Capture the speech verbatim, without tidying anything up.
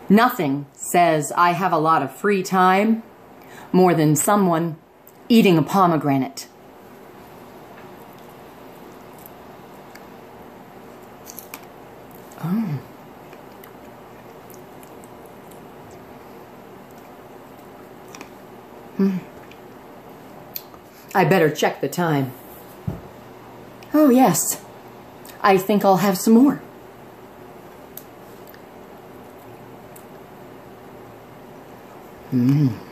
Nothing says I have a lot of free time more than someone eating a pomegranate. Oh. Hmm. I better check the time. Oh, yes. I think I'll have some more. Mmm.